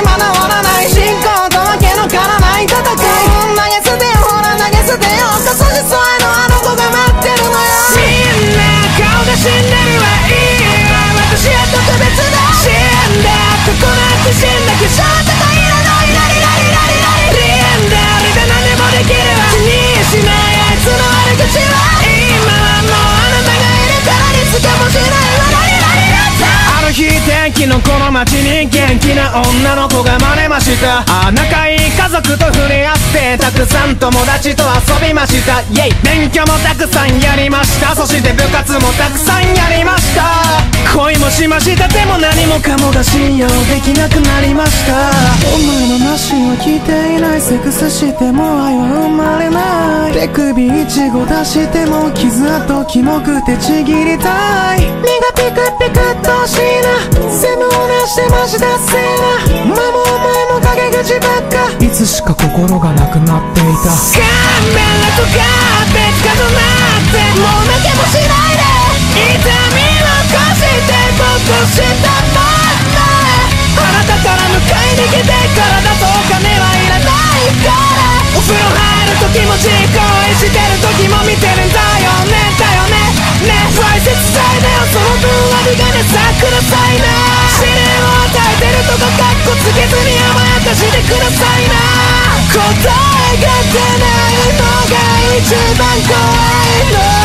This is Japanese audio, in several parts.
まだ終わらない進行とわけのからない戦い投げ捨てよほら投げ捨てよかそし添えのあの子が待ってるのよみんな顔が死んでるはいいわ私は特別だ死んだここなんて死んだけどとかいらないラリラリラリラリリンダリで何でもできるわ気にしないあいつの悪口は今はもうあなたがいるからリスかもしれないわラリラリラッツある日天気のこの街に元気な女の子が生まれました仲いい家族と触れ合ってたくさん友達と遊びましたイェイ勉強もたくさんやりましたそして部活もたくさんやりました恋もしましたでも何もかもが信用できなくなりましたお前のなしは聞いていないセックスしても愛は生まれない手首イチゴ出しても傷跡キモくてちぎりたい目がピクピクっとしいな全部同じでマジだせえなマもお前も陰口ばっかいつしか心がなくなっていたカメラとかって近くなってもう泣けもしないで痛みをこして僕したまんまあなたから迎えに来てからだとお金はいらないからお風呂入る時も自己愛してる時も見てるんだよねだよねね大切さいだよその分割り金さくださいな試練を与えてるとかカッコつけずに甘やかしてくださいな答えが出ないのが一番怖いの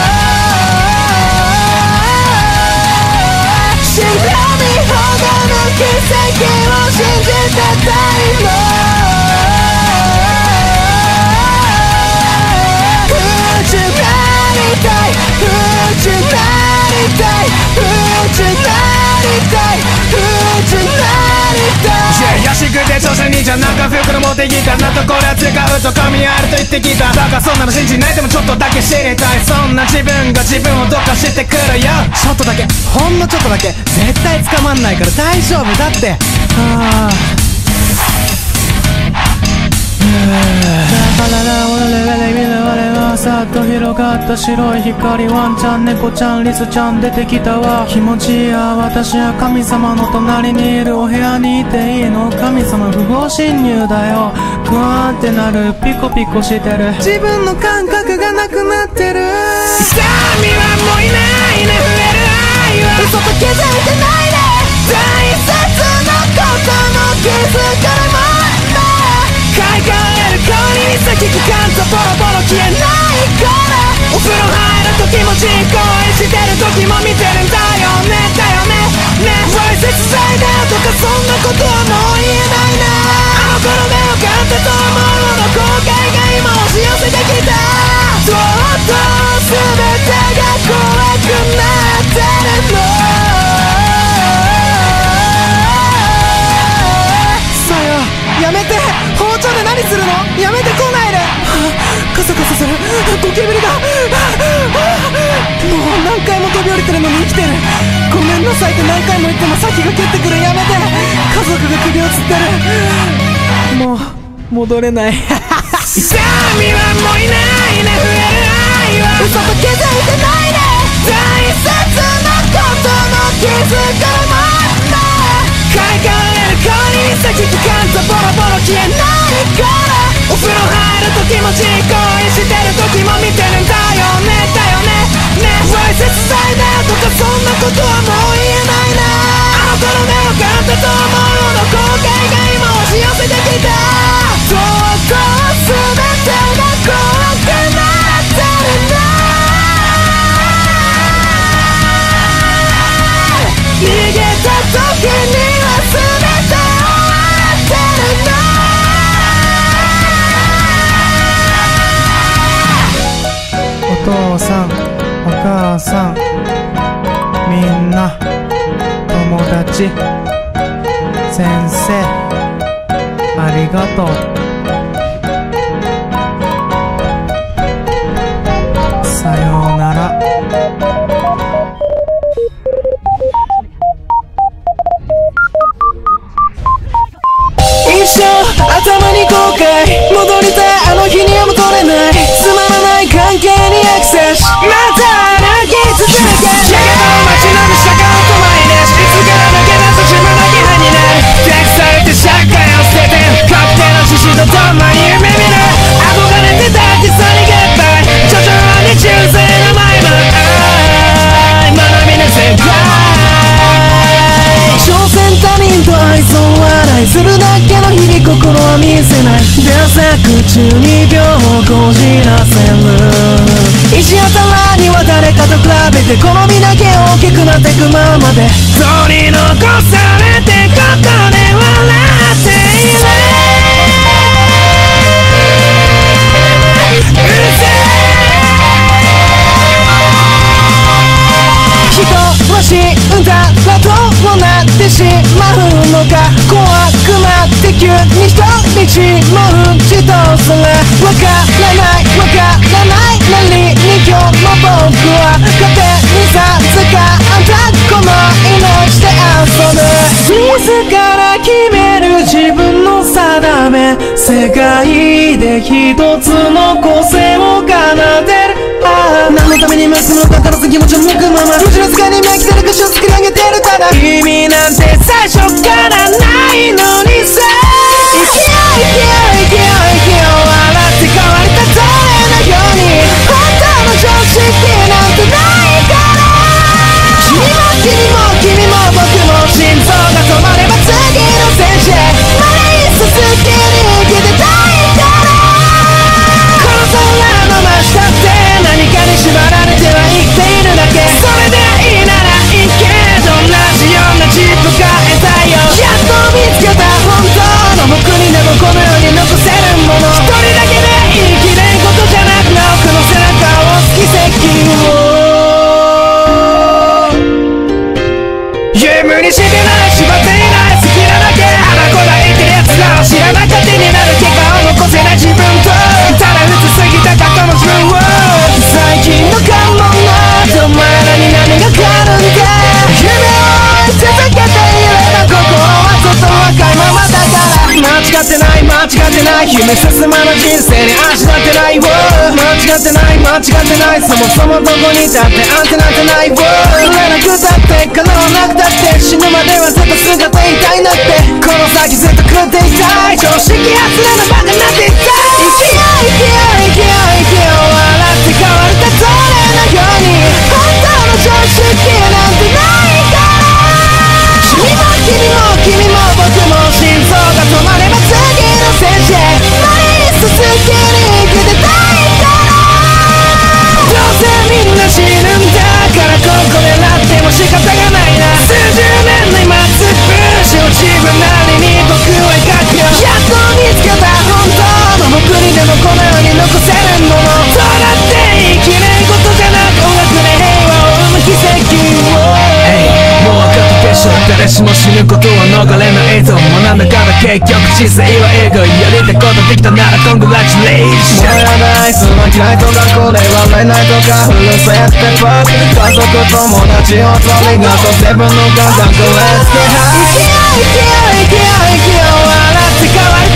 信じられない方が奇跡を信じてたいの宇宙なりたい宇宙なりたい宇宙なりたい宇宙なりたい安くて調子にじゃなんか袋持ってきたなとこれ使うと神あると言ってきただからそんなの信じないでもちょっとだけ知りたいそんな自分が自分をどっかしてくるよちょっとだけほんのちょっとだけ絶対捕まんないから大丈夫だってだから俺らで見る我はさっと広がった白い光ワンちゃん猫ちゃんリスちゃん出てきたわ気持ちいいや私は神様の隣にいるお部屋にいていいの神様不法侵入だよグワーンってなるピコピコしてる自分の感覚がなくなってるさあ身はもういないね触れる愛は嘘と気づいてないで大切なことも気づかれも買い替える顔に先聞かんとボロボロ消えないからお風呂入ると気持ちいい恋してる時も見てるんだよねだよねねわいせつ罪だよとかそんなことはもう言えないなあの頃でよかったと思うの後悔が今押し寄せてきたとうとう全てが怖くなってるのさよやめて包丁で何するのやめてこないでカサカサするゴキブリがもう何回も飛び降りてるのに生きてるごめんなさいって何回も言っても先が蹴ってくるやめて家族が首をつってるもう戻れないさあ身はもういないね触れる愛は嘘と気づいてないで大切なことも気づかれも買い替える顔に先聞かんとボロボロ消えないからお風呂入ると気持ちいい恋してる時も見てるんだよねだよねねわいせつ罪だよとかそんなことはもう言えないなあの頃でよかったと思うの後悔が今押し寄せてきたとうとう全てが怖くなってるんだ逃げた時には全て終わってるのお父さんお母さんみんな友達先生ありがとうさようなら一生頭に後悔戻りたいあの日には戻れないつまらない関係にアクセスまた歩き続けやけど街並みした顔とマイナスいつから抜け出す自分だけ派になる隠されて社会を捨てて確定の獅子とともに夢見る憧れてたってさにゲッバイ徐々に中性なマイム学びの世界所詮他人と愛想笑いするだけの日々心は見せない出作中に秒をこじらせる石頭には誰かと比べて好みだけ大きくなってくままで取り残されてここで笑っているうるせえ人は死んだらどうなってしまうのか怖くなって急に一人も打ち通すわからない何に今日も僕は勝手に授かったこの命で遊ぶ自ら決める自分の定め世界で一つの個性を奏でる何のために今するのかからず気持ちを向くまま後ろ使いに巻きてる歌詞を作り上げてるただ意味なんて最初からないのにさ勢い笑って変わりたたえないように本当の常識なんてないから君も僕も心臓が止まれば次の戦士まだいっそ好きに生きてたいからこの空の真下って何かに縛られては生きているだけそれでいいならいいけど同じような自分が得たいない間違ってない夢進まぬ人生に味なんてない間違ってない間違ってないそもそもどこにいたってアンテナってない売れなくたって叶わなくたって死ぬまではずっと姿いたいなってこの先ずっと狂っていたい常識外れのバカなんていたい生きよう生きよう生きよう生きよう笑って変わるたそれのように本当の常識なんてないから君も君も僕も心臓が止まれば次のステージへ前に進んで生きてたいからどうせみんな死ぬんだからここでなっても仕方がないな数十年の今つぶしを自分なりに僕は描くよやっと見つけた本当の僕にでもこの世に残せるものそうなって生きないことじゃなく音楽で平和を生む奇跡をもう分かったでしょ誰しも死ぬことは逃れないぞ学んだから結局人生は映画やりたいことできたならコングラチュレーションもうやばいその嫌いとかこれ笑えないとかうるさいって僕家族友達を取りがとセブンの感覚 Let's get high 生きよう生きよう生きよう生きよう笑って変わる